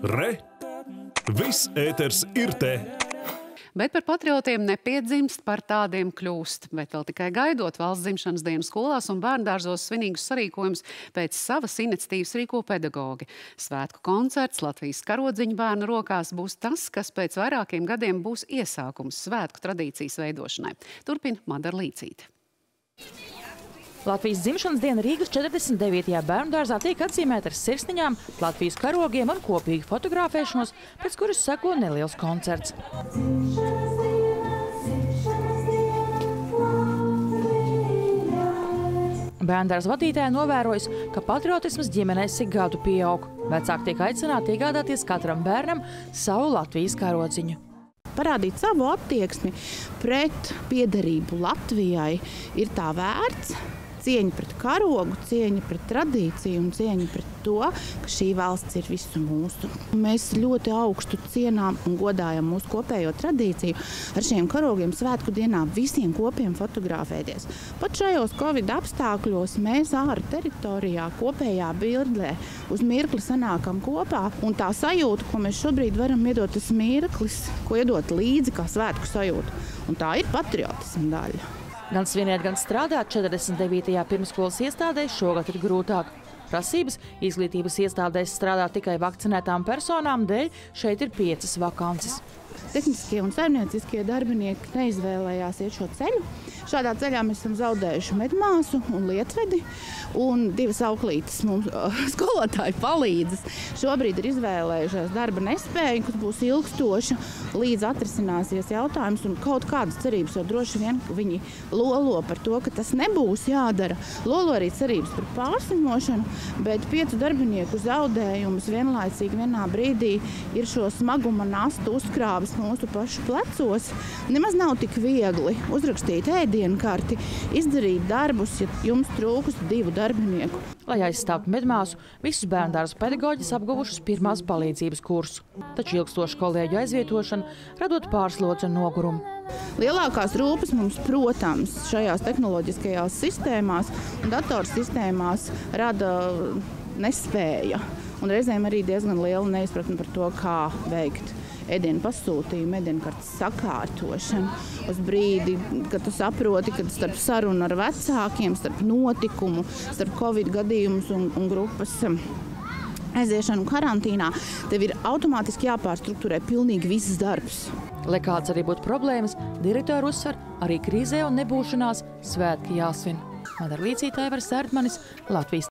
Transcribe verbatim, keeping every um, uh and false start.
Re! Viss ēters ir te! Bet par patriotiem nepiedzimst, par tādiem kļūst. Bet vēl tikai gaidot valsts dzimšanas dienu skolās un bērndārzos svinīgus sarīkojumus pēc savas iniciatīvas rīko pedagogi. Svētku koncerts Latvijas karodziņu bērnu rokās būs tas, kas pēc vairākiem gadiem būs iesākums svētku tradīcijas veidošanai. Turpina Madara Līcīte. Latvijas dzimšanas diena Rīgas četrdesmit devītajā bērndārzā tiek atzīmēta ar sirsniņām, Latvijas karogiem un kopīgu fotografēšanos, pēc kuras seko neliels koncerts. Bērndārza vadītāja novērojas, ka patriotisms ģimenēs ik gadu pieaug. Vecāki tiek aicināti iegādāties katram bērnam savu Latvijas karodziņu. Parādīt savu attieksmi pret piederību Latvijai ir tā vērts. Cieņa pret karogu, cieņa pret tradīciju un cieņa pret to, ka šī valsts ir visu mūsu. Mēs ļoti augstu cienām un godājam mūsu kopējo tradīciju ar šiem karogiem svētku dienā visiem kopiem fotografēties. Pat šajos Covid apstākļos mēs ārā teritorijā kopējā bildē uz mirkli sanākam kopā, un tā sajūta, ko mēs šobrīd varam iedot, tas mirklis, ko iedot līdzi kā svētku sajūta, un tā ir patriotisma daļa. Gan svinēt, gan strādāt četrdesmit devītajā pirmsskolas iestādēs šogad ir grūtāk. Prasības izglītības iestādēs strādāt tikai vakcinētām personām dēļ šeit ir piecas vakances. Tehniskie un saimnieciskie darbinieki neizvēlējās iet šo ceļu. Šādā ceļā mēs esam zaudējuši medmāsu un lietvedi, un divas auklītes mums skolotāji palīdzas. Šobrīd ir izvēlējušās darba nespēju, kas būs ilgstoša, līdz atrisināsies jautājums, un kaut kādas cerības jau droši vien viņi lolo par to, ka tas nebūs jādara. Lolo arī cerības par pārsimošanu, bet piecu darbinieku zaudējumus vienlaicīgi vienā brīdī ir šo smaguma nastu uzkrāvis mūsu pašu plecos. Nemaz nav tik viegli uzrakstīt ēdienu karti, izdarīt darbus, ja jums trūkus divu darbinieku. Lai aizstāvtu medmāsu, visus bērndārzu pedagoģis apguvušas pirmās palīdzības kursu. Taču ilgstošu kolēģu aizvietošana radot pārslodzi un nogurumu. Lielākās rūpes mums, protams, šajās tehnoloģiskajās sistēmās un datorsistēmās rada nespēja. Un reizēm arī diezgan liela neizpratne par to, kā veikt ēdienu pasūtījumu, ēdienu kartes sakārtošanu. Uz brīdi, kad tu saproti, ka starp sarunu ar vecākiem, starp notikumu, starp Covid gadījumus un, un grupas aiziešanu karantīnā, tev ir automātiski jāpārstrukturē pilnīgi viss darbs. Lai kāds arī būtu problēmas, direktori uzsver, arī krīzē un nebūšanās svētki jāsvin. Madara Līcīte, Aivars Erdmanis, Latvijas